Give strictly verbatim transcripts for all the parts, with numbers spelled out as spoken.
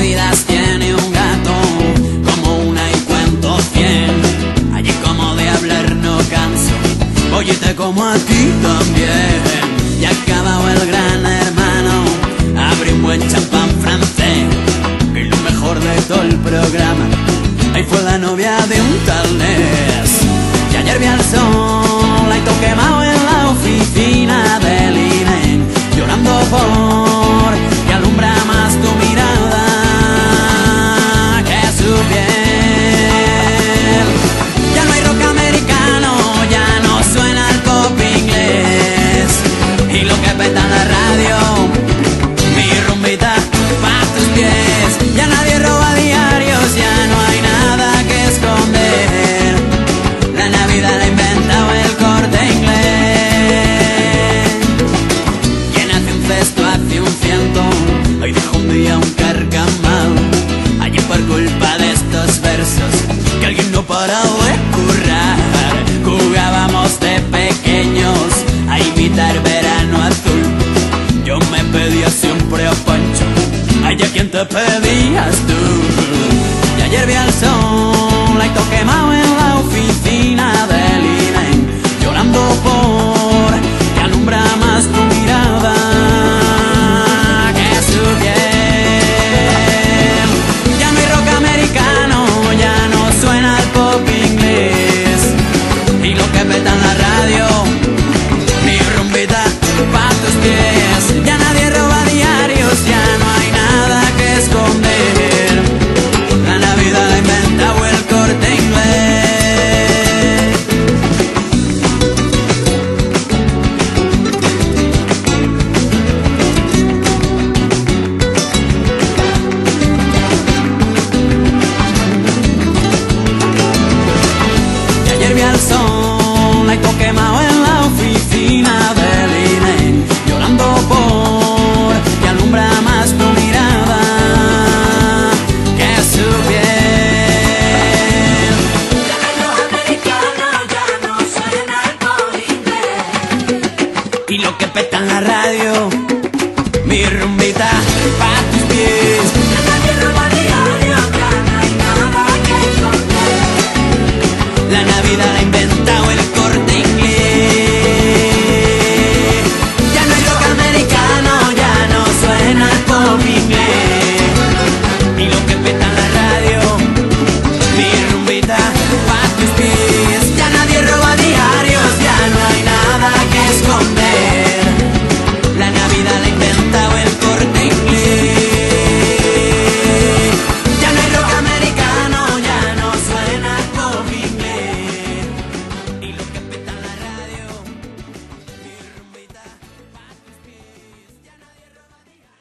vidas tiene un gato, como una y cuento cien. Allí como de hablar no canso, óyete como aquí también. Ya acabado el gran hermano, abre un buen champán francés. Y lo mejor de todo el programa, ahí fue la novia de un tal Nes. Y ayer vi al sol, ahí todo quemado en la oficina del I N E, llorando por que alumbra más tu mirada que su piel. Ya no hay rock americano, ya no suena el pop inglés, y lo que peta en la radio, mi rumbita pa' tus pies. Ya nadie roba diarios, ya no hay nada que esconder. La Navidad la ha inventado el Corte Inglés. Quien hace un cesto hace un ciento, hoy dijo un día un carcamal. Allí por culpa de estos versos que alguien no paraba de currar. Jugábamos de pequeños a imitar Verano Azul. Yo me pedía siempre a Pancho, ay, ¿a quién te pedías tú? Y ayer vi al sol, ahí todo quemado en la oficina del I N E, llorando por que alumbra más tu mirada que su piel. Ya no hay rock americano, ya no suena el pop inglés, y lo que peta en la radio, mi rumbita pa' tus pies. Ya nadie roba diarios, ya no hay nada que esconder. La Navidad la ha inventado el Corte Inglés. Y ayer vi al sol, ahí todo quemado en la oficina del I N E, llorando por que alumbra más tu mirada que su piel. Ya no hay rock americano, ya no suena el pop inglés, Y lo que peta en la radio, mi rumbita pa' tus pies. ya nadie roba diarios, ya no hay nada que esconder. La Navidad la ha inventado el Corte Inglés. Ya no hay rock americano, ya no suena el pop inglés. Y lo que peta en la radio, mi rumbita pa' tus pies. Ya nadie roba diarios, ya no hay nada que esconder. La Navidad la ha inventado el Corte Inglés. Ya no hay rock americano, ya no suena el pop inglés. Y lo que peta en la radio, mi rumbita pa' tus pies. Ya nadie roba diarios.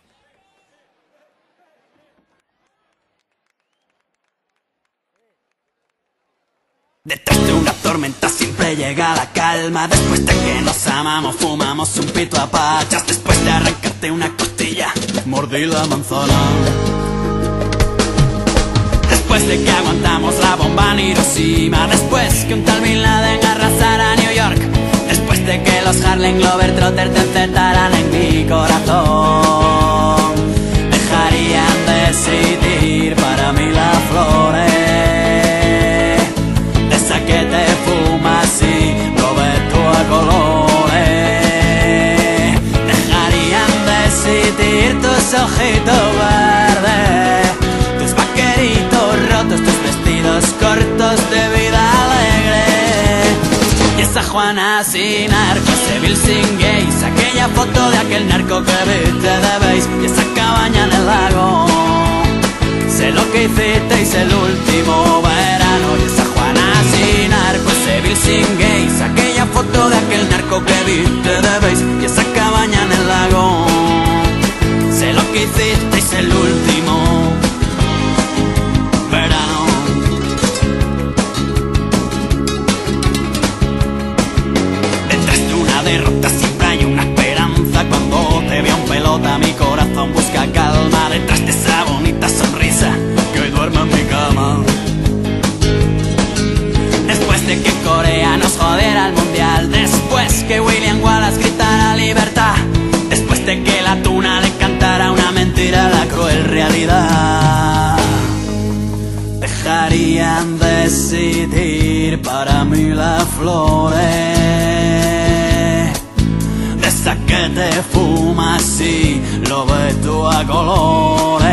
Detrás de una tormenta siempre llega la calma. Después de que nos amamos fumamos un pito a pachas. Después de arrancarte una costilla mordí la manzana. Después de que aguantamos la bomba en Hiroshima. Después que un tal Bin Laden arrasara a New York. Después de que los Harlem Globetrotters te encerraran en mi corazón. Dejarían decidir para mí las flores que te fumas y Roberto a colores. Dejarían decidir tus ojitos verdes, tus vaqueritos rotos, tus vestidos cortos de vida alegre. Y esa Juana sin arco, ese Bill sin gays, aquella foto de aquel narco que viste de beis, y esa cabaña en el lago. Sé lo que hiciste y sé el último verano. Y esa Juana sin arco, ese Bill sin gays, aquella foto de aquel narco que viste de beis, y esa cabaña en el lago. Sé lo que hiciste y sé el último verano. Detrás de una derrota siempre hay una esperanza. Cuando te veo en pelota mi corazón busca calma. Detrás de esa bonita sonrisa que hoy duerme en mi cama. Después de que Corea nos jodiera el mundial, después que William Wallace gritara libertad, después de que la tuna le cantara una mentira a la cruel. en realidad dejarían de existir para mí las flores, de esa que te fumas y lo ves tú a colores.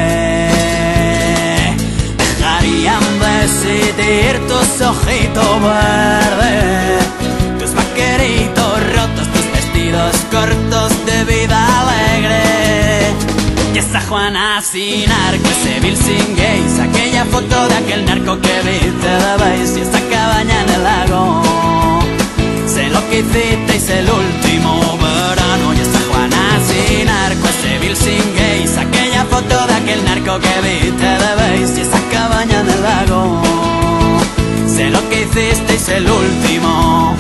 Dejarían de existir tus ojitos verdes, tus vaqueritos rotos, tus vestidos cortos de vida alegre. Y esa Juana sin arco, ese Bill sin gays, aquella foto de aquel narco que viste de Bass, y esa cabaña en el lago. Sé lo que hicisteis el último verano. Y esa Juana sin arco, ese Bill sin gays, aquella foto de aquel narco que viste de Bass, y esa cabaña en el lago. Sé lo que hicisteis el último